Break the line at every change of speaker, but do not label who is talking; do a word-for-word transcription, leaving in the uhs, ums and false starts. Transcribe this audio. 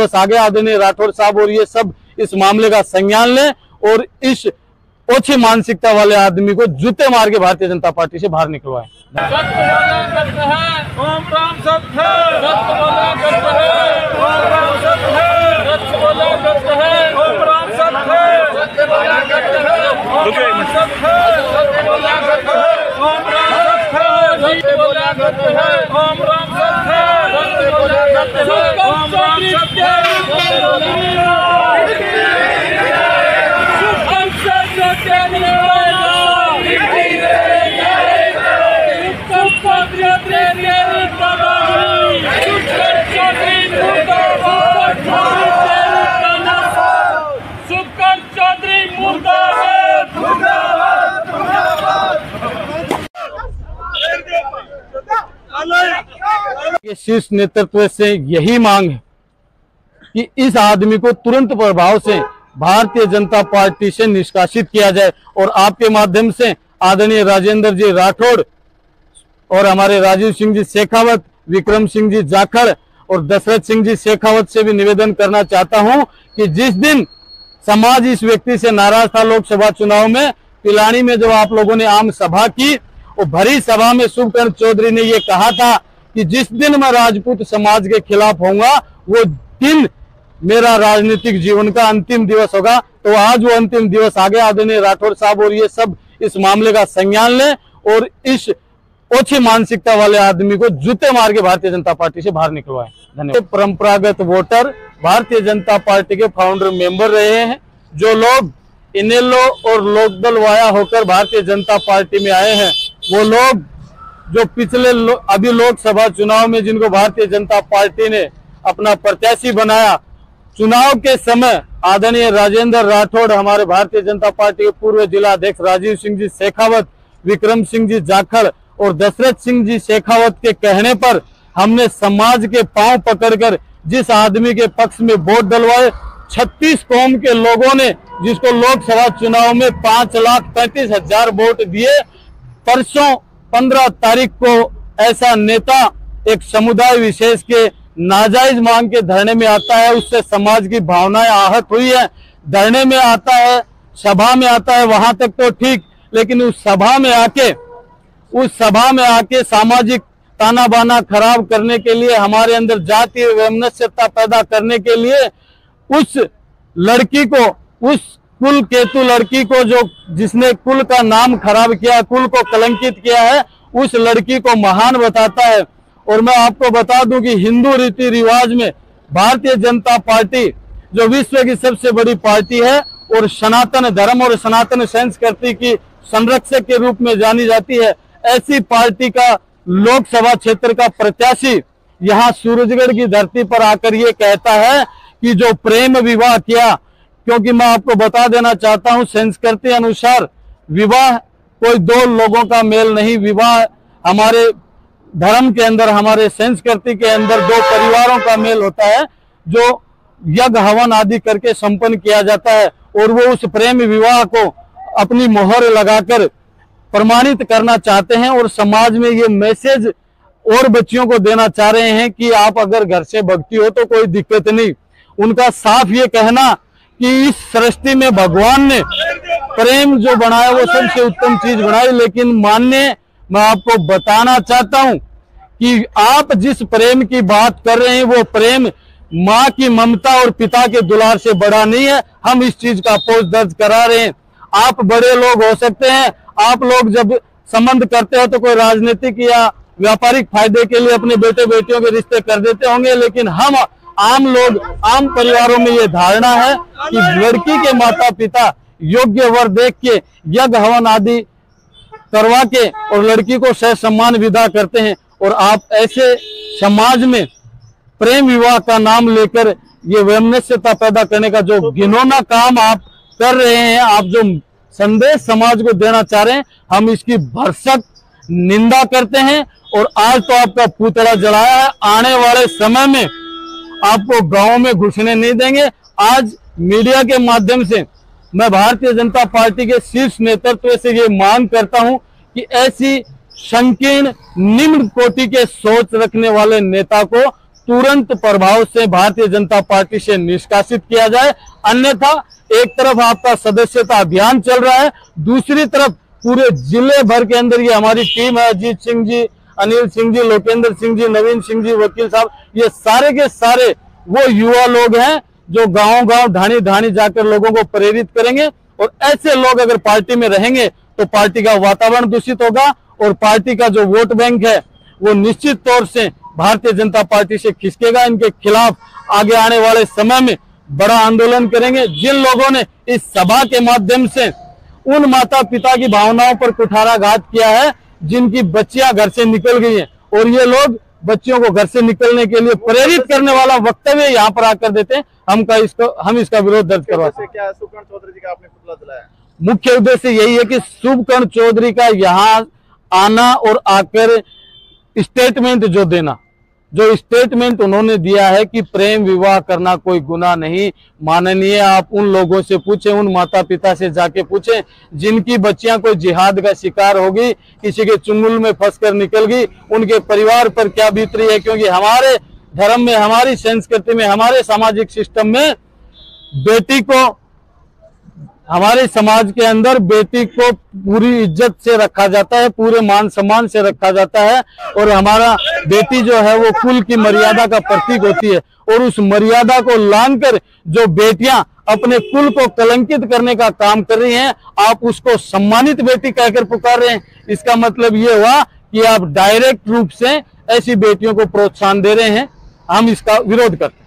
दिवस आगे आदरणीय राठौड़ साहब और ये सब इस मामले का संज्ञान लें और इस ओछी मानसिकता वाले आदमी को जूते मार के भारतीय जनता पार्टी से बाहर निकलवाएं। शीर्ष नेतृत्व से यही मांग है कि इस आदमी को तुरंत प्रभाव से भारतीय जनता पार्टी से निष्कासित किया जाए और आपके माध्यम से आदरणीय राजेंद्र जी राठौड़ और हमारे राजीव सिंह जी शेखावत, विक्रम सिंह जी जाखड़ और दशरथ सिंह जी शेखावत से भी निवेदन करना चाहता हूं कि जिस दिन समाज इस व्यक्ति से नाराज था लोकसभा चुनाव में, पिलानी में जब आप लोगों ने आम सभा की और भरी सभा में शुभकरण चौधरी ने ये कहा था कि जिस दिन मैं राजपूत समाज के खिलाफ होऊंगा वो दिन मेरा राजनीतिक जीवन का अंतिम दिवस होगा। तो आज वो अंतिम दिवस आगे आदरणीय राठौड़ साहब और ये सब इस मामले का संज्ञान लें और इस ओछी मानसिकता वाले आदमी को जूते मार के भारतीय जनता पार्टी से बाहर निकलवाएं। धन्यवाद। परंपरागत वोटर भारतीय जनता पार्टी के फाउंडर मेंबर रहे हैं, जो लोग इनेलो और लोकदल वाया होकर भारतीय जनता पार्टी में आए हैं, वो लोग जो पिछले लो, अभी लोकसभा चुनाव में जिनको भारतीय जनता पार्टी ने अपना प्रत्याशी बनाया, चुनाव के समय आदरणीय राजेंद्र राठौड़, हमारे भारतीय जनता पार्टी के पूर्व जिला अध्यक्ष राजीव सिंह जी शेखावत, विक्रम सिंह जी जाखड़ और दशरथ सिंह जी शेखावत के कहने पर हमने समाज के पांव पकड़कर जिस आदमी के पक्ष में वोट डलवाए, छत्तीस कौम के लोगों ने जिसको लोकसभा चुनाव में पांच लाख पैंतीस हजार वोट दिए, परसों पंद्रह तारीख को ऐसा नेता एक समुदाय विशेष के नाजायज मांग के धरने में आता है, उससे समाज की भावनाएं आहत हुई है। धरने में आता है, सभा में आता है, वहां तक तो ठीक, लेकिन उस सभा में आके उस सभा में आके सामाजिक ताना बाना खराब करने के लिए, हमारे अंदर जातीय वैमनस्यता पैदा करने के लिए उस लड़की को, उस कुल केतु लड़की को जो जिसने कुल का नाम खराब किया, कुल को कलंकित किया है, उस लड़की को महान बताता है। और मैं आपको बता दूं कि हिंदू रीति रिवाज में भारतीय जनता पार्टी जो विश्व की सबसे बड़ी पार्टी है और सनातन धर्म और सनातन संस्कृति की संरक्षक के रूप में जानी जाती है, ऐसी पार्टी का लोकसभा क्षेत्र का प्रत्याशी यहाँ सूरजगढ़ की धरती पर आकर ये कहता है कि जो प्रेम विवाह किया, क्योंकि मैं आपको बता देना चाहता हूं संस्कृति अनुसार विवाह कोई दो लोगों का मेल नहीं, विवाह हमारे धर्म के अंदर, हमारे संस्कृति के अंदर दो परिवारों का मेल होता है, जो यज्ञ हवन आदि करके संपन्न किया जाता है। और वो उस प्रेम विवाह को अपनी मोहर लगाकर प्रमाणित करना चाहते हैं और समाज में ये मैसेज और बच्चियों को देना चाह रहे हैं कि आप अगर घर से भक्ति हो तो कोई दिक्कत नहीं। उनका साफ ये कहना कि इस सृष्टि में भगवान ने प्रेम जो बनाया वो सबसे उत्तम चीज बनाई, लेकिन मान्य मैं आपको बताना चाहता हूं कि आप जिस प्रेम की बात कर रहे हैं वो प्रेम माँ की ममता और पिता के दुलार से बड़ा नहीं है। हम इस चीज का अपोज दर्ज करा रहे हैं। आप बड़े लोग हो सकते हैं, आप लोग जब संबंध करते हो तो कोई राजनीतिक या व्यापारिक फायदे के लिए अपने बेटे बेटियों के रिश्ते कर देते होंगे, लेकिन हम आम लोग, आम परिवारों में ये धारणा है कि लड़की के माता पिता योग्य वर देख के यज्ञ हवन आदि करवा के और लड़की को सह सम्मान विदा करते हैं। और आप ऐसे समाज में प्रेम विवाह का नाम लेकर ये वैमनस्यता पैदा करने का जो घिनौना काम आप कर रहे हैं, आप जो संदेश समाज को देना चाह रहे हैं, हम इसकी भरसक निंदा करते हैं। और आज तो आपका पुतला जलाया है, आने वाले समय में आपको गांव में घुसने नहीं देंगे। आज मीडिया के माध्यम से मैं भारतीय जनता पार्टी के शीर्ष नेतृत्व से ये मांग करता हूं कि ऐसी संकीर्ण निम्न कोटि के सोच रखने वाले नेता को तुरंत प्रभाव से भारतीय जनता पार्टी से निष्कासित किया जाए। अन्यथा एक तरफ आपका सदस्यता अभियान चल रहा है, दूसरी तरफ पूरे जिले भर के अंदर ये हमारी टीम है, अजीत सिंह जी, अनिल सिंह जी, लोकेंद्र सिंह जी, नवीन सिंह जी, वकील साहब, ये सारे के सारे वो युवा लोग हैं जो गांव गांव ढाणी ढाणी जाकर लोगों को प्रेरित करेंगे। और ऐसे लोग अगर पार्टी में रहेंगे तो पार्टी का वातावरण दूषित होगा और पार्टी का जो वोट बैंक है वो निश्चित तौर से भारतीय जनता पार्टी से खिसकेगा। इनके खिलाफ आगे आने वाले समय में बड़ा आंदोलन करेंगे। जिन लोगों ने इस सभा के माध्यम से उन माता पिता की भावनाओं पर कुठाराघात किया है जिनकी बच्चियां घर से निकल गई हैं, और ये लोग बच्चियों को घर से निकलने के लिए प्रेरित करने वाला वक्तव्य यहाँ पर आकर देते हैं, हम का इसको हम इसका विरोध दर्ज करवाते हैं।
क्या शुभकर्ण चौधरी जी का आपने पुतला जलाया?
मुख्य उद्देश्य यही है कि शुभकर्ण चौधरी का यहाँ आना और आकर स्टेटमेंट जो देना, जो स्टेटमेंट उन्होंने दिया है कि प्रेम विवाह करना कोई गुनाह नहीं। माननीय आप उन लोगों से पूछें, उन माता पिता से जाके पूछें जिनकी बच्चियां कोई जिहाद का शिकार होगी, किसी के चुंगल में फंसकर निकल गई, उनके परिवार पर क्या बीत रही है। क्योंकि हमारे धर्म में, हमारी संस्कृति में, हमारे सामाजिक सिस्टम में बेटी को, हमारे समाज के अंदर बेटी को पूरी इज्जत से रखा जाता है, पूरे मान सम्मान से रखा जाता है, और हमारा बेटी जो है वो कुल की मर्यादा का प्रतीक होती है। और उस मर्यादा को लांघकर जो बेटियां अपने कुल को कलंकित करने का काम कर रही हैं, आप उसको सम्मानित बेटी कहकर पुकार रहे हैं। इसका मतलब ये हुआ कि आप डायरेक्ट रूप से ऐसी बेटियों को प्रोत्साहन दे रहे हैं। हम इसका विरोध करते हैं।